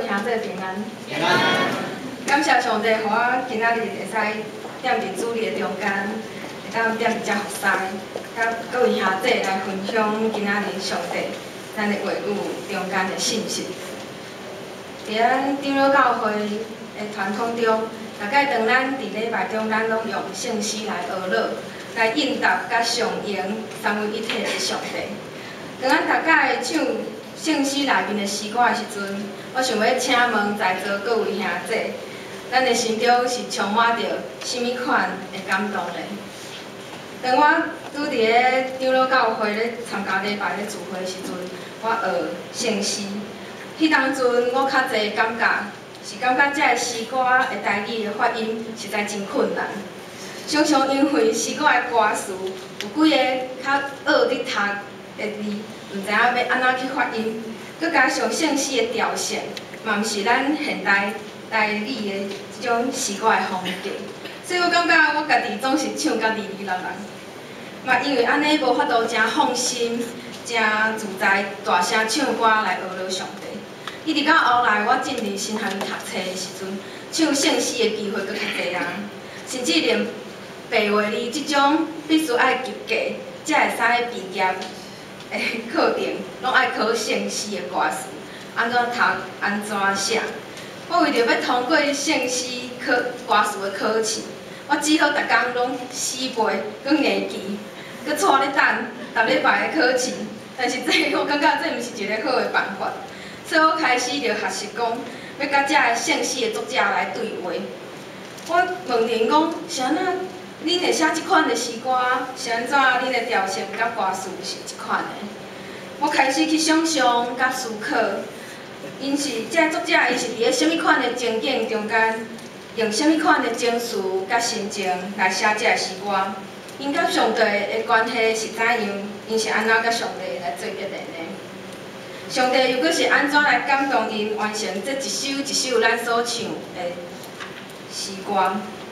兄弟平安。 平安。 感谢上帝，互我今仔日会使踮伫主日的中间，会当踮伫遮服侍，甲各位兄弟来分享今仔日上帝咱的话语中间的信息。伫咱长老教会的传统中，大概当咱伫礼拜中，咱拢用圣诗来学乐，来应答甲上迎三位一体的上帝。当咱大家唱圣诗内面的诗歌的时阵，我想要请问在座各位兄弟，咱的心中是充满着甚物款的感动呢？当我拄伫咧长老教会咧参加礼拜咧聚会的时阵，我学圣诗，迄当阵我较侪感觉是感觉遮个诗歌的台语的发音实在真困难，常常因为诗歌的歌词有几个较学伫读的字，毋知影要安怎去发音，佮加上圣诗的调性，嘛毋是咱现代台语的即种诗歌的风格，所以我感觉我家己总是唱甲哩哩啦啦，嘛因为安尼无法度真放心、真自在大声唱歌来学了上帝。一直到后来我进入新学院读册的时阵，唱圣诗的机会佫较侪人，甚至连白话字即种必须爱及格才会使毕业的课程，拢爱考圣诗的歌词，安怎读、安怎写。我为着要通过圣诗歌词的考试，我只好逐工拢死背、佮硬记，佮带咧等逐礼拜的考试。但是我感觉这毋是一个好的办法，所以我开始着学习讲，要甲遮个圣诗的作者来对话。我问恁讲，是安怎恁会写即款的诗歌？是安怎恁的调性甲歌词是即款的？我开始去想象甲思考。因是这作者，伊是伫咧什物款的情景中间，用什物款的情绪甲心情来写这个诗歌？因甲上帝的关系是怎样？因是安怎甲上帝来做结连呢？上帝又佫是安怎来感动因完成这一首一首咱所唱的诗歌？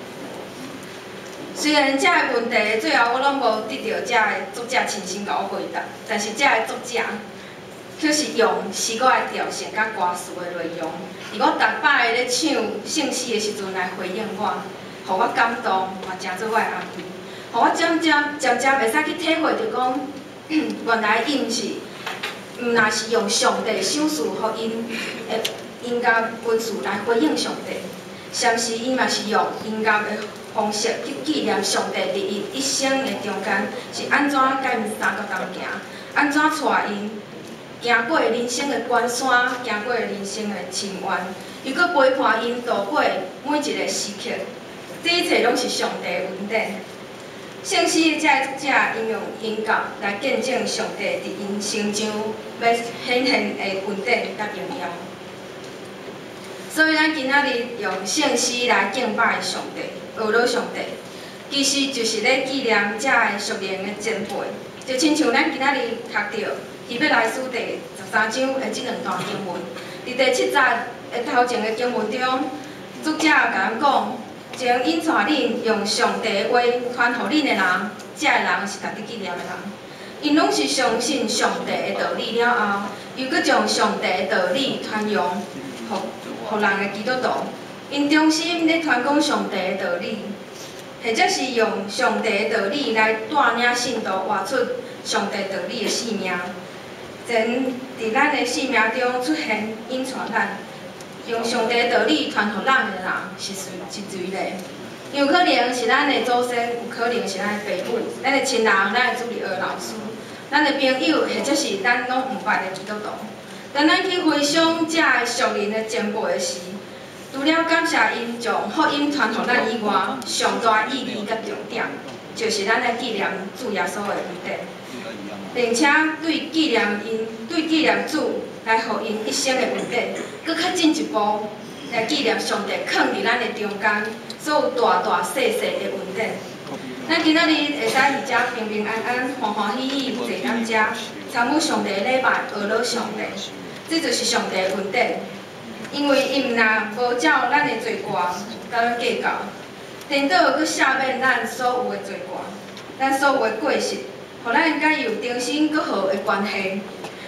虽然这个问题最后我拢无得到这个作者亲身甲我回答，但是这个作者却是用诗歌的调性甲歌词的内容，伫我逐摆咧唱圣诗的时阵来回应我，互我感动，嘛成做我的安慰，互我渐渐会使去体会着讲，原来伊毋是，毋若是用上帝赏赐互因的音乐文字来回应上帝，相时伊嘛是用音乐的方式去纪念上帝伫伊一生的中间是安怎甲因三角同行，安怎带因。行过人生的关山，行过人生的深渊，又搁陪伴因度过每一个时刻，这一切拢是上帝的恩典。圣诗的这个作者应用音乐来见证上帝伫因身上要显现的恩典甲荣耀。所以咱今仔日用圣诗来敬拜上帝，学了上帝，其实就是咧纪念这个属灵的前辈，就亲像咱今仔日读到。希伯来书第13章的即两段经文，伫第7节的头前的经文中，作者甲咱讲，将引带恁用上帝的话传互恁的人，遮个人是家己纪念的人，因拢是相信上帝的道理了后，又搁将上帝的道理传扬互人的基督徒，因忠心咧传讲上帝的道理，或者是用上帝的道理来带领信徒活出上帝道理的生命。前伫咱的生命中出现引带咱，用上帝的道理传互咱的人是谁呢？有可能是咱的祖先，有可能是咱的父母、咱的亲人、咱的主日学老师、咱的朋友，或者是咱拢毋捌的基督徒。当咱去回想这个属灵的前辈的时，除了感谢因将福音传互咱以外，上大意义甲重点，就是咱来纪念主耶稣的恩典。并且对纪念主来互因一生的恩典，搁较进一步来纪念上帝藏伫咱的中间所有大大细细的恩典。咱今仔日会使伫遮平平安安、欢欢喜喜坐咱遮，参与上帝的礼拜，学了上帝，这就是上帝的恩典。因为伊毋若无照咱的罪过甲咱计较，颠倒搁赦免咱所有的罪过，咱所有的过失。互咱甲伊有重新搁好的关系，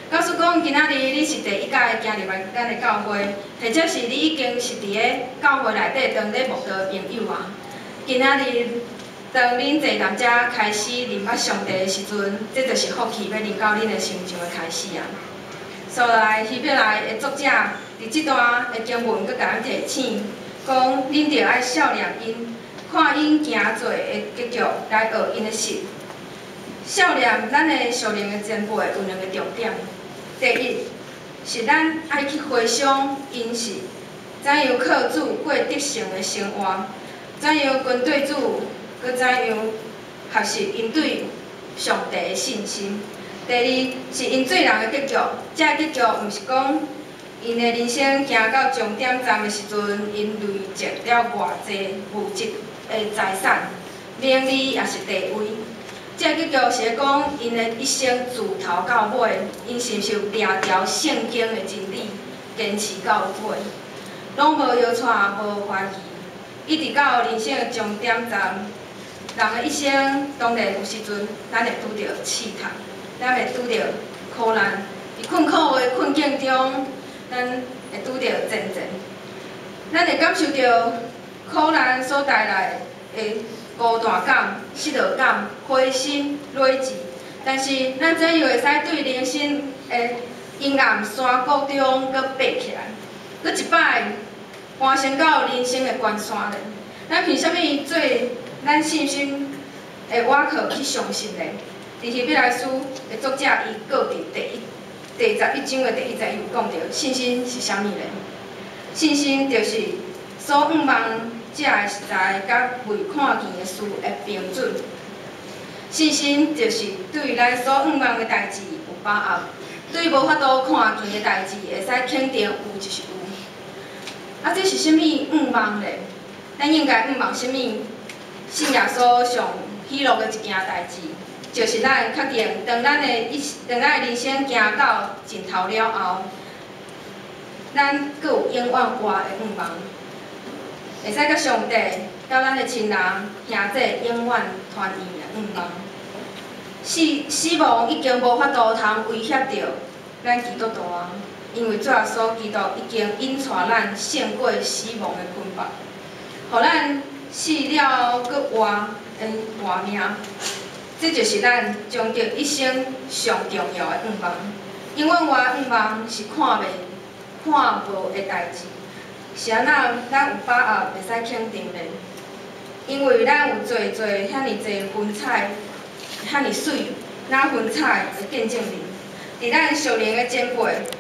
假使讲今仔日你是第一届行入来咱的教会，或者是你已经是伫个教会内底当咧牧道的朋友啊，今仔日当恁坐谈遮开始认捌上帝的时阵，这就是福气要临到恁的心上的开始啊。所来希伯来的作者伫即段的经文，佮甲咱提醒，讲恁着爱孝念因，看因行做的结局来学因的实。孝念咱的属灵的前辈有2个重点。第一是咱爱去回想因是怎样靠主过得胜的生活，怎样跟对主，佮怎样学习因对上帝的信心。第二是因做人的结局，这结局毋是讲因的人生行到终点站的时阵，因累积了偌济物质的财产、名利也是地位。这结局是讲因的一生自头到尾，因是受定条圣经的真理，坚持到尾，拢无摇晃、无怀疑，一直到人生的终点站。人的一生当然有时阵，咱会拄着试探，咱会拄着苦难，伫困苦的困境中，咱会拄着战争，咱会感受到苦难所带来的孤单感、失落感、灰心、累积。但是，咱怎样会使对人生的阴暗山谷中搁爬起来，搁一摆攀升到人生的关山咧？咱凭啥物做咱信心的瓦靠去相信咧？伫希伯来书的作者伊搁伫第11章的第1节有讲到，信心是啥物咧？信心就是所仰望者的实在，甲未看见的事的标准。信心就是对咱所仰望的代志有把握，对无法度看见的代志会使肯定有就是有。啊，这是啥物仰望咧？咱应该仰望啥物？信耶稣上喜乐的一件代志，就是咱确定，当咱的人生行到尽头了后，咱阁有永远活的仰望，会使甲上帝、甲咱的亲人、兄弟永远团圆的仰望。死亡已经无法度通威胁到咱基督徒啊，因为主耶稣基督已经引带咱胜过死亡的捆绑，互咱死了阁活命。这就是咱将着一生上重要的仰望。永远活的仰望是看无的代志，是安怎咱有把握袂使肯定咧？因为咱有做遐尼济风采，遐尼水，咱风采的见证人，伫咱属灵的前辈